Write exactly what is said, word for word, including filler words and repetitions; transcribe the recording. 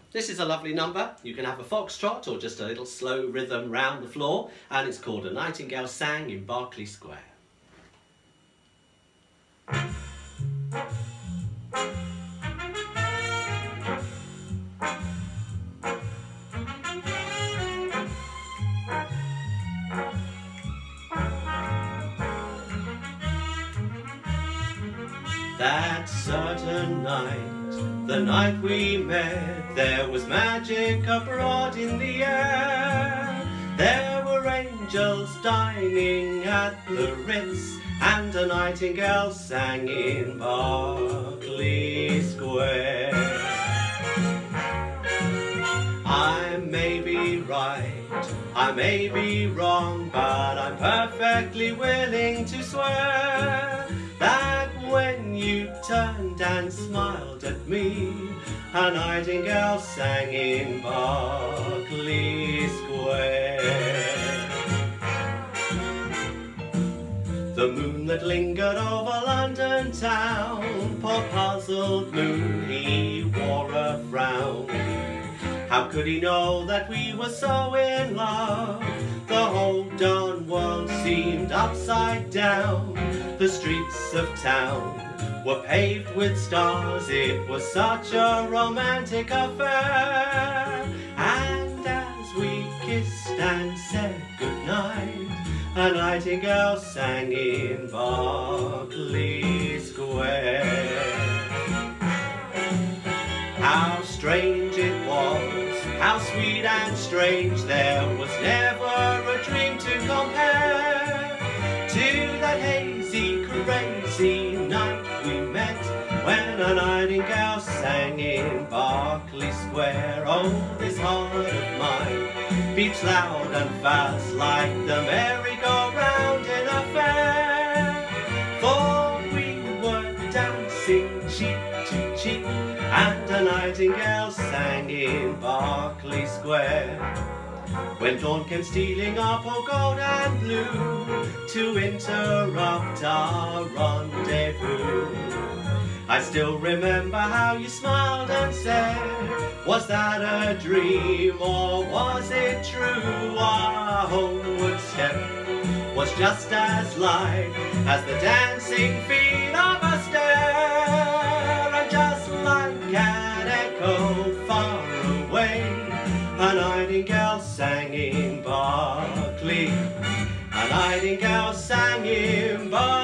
This is a lovely number. You can have a foxtrot or just a little slow rhythm round the floor, and it's called A Nightingale Sang in Berkeley Square. That certain night, the night we met, there was magic abroad in the air. There were angels dining at the Ritz, and a nightingale sang in Berkeley Square. I may be right, I may be wrong, but I'm perfectly willing to swear that when you turned and smiled at me, a nightingale sang in Berkeley Square. The moon that lingered over London town, poor puzzled moon, he wore a frown. How could he know that we were so in love? The whole darn world seemed upside down. The streets of town were paved with stars. It was such a romantic affair. And as we kissed and said goodnight, a nightingale sang in Berkeley Square. How strange it was, how sweet and strange, there was never a dream to compare to that hazy, crazy night we met, when a nightingale sang in Berkeley Square. Oh, this heart of mine beats loud and fast like the merry-go-round in a fair, for we were dancing cheek to cheek, and a nightingale sang in Berkeley Square. When dawn came stealing up, oh gold and blue, to interrupt our rendezvous, I still remember how you smiled and said, was that a dream or was it true? Our homeward step was just as light as the dancing feet of a stair, and just like an echo far away, a nightingale sang in Berkeley. A nightingale sang in Berkeley.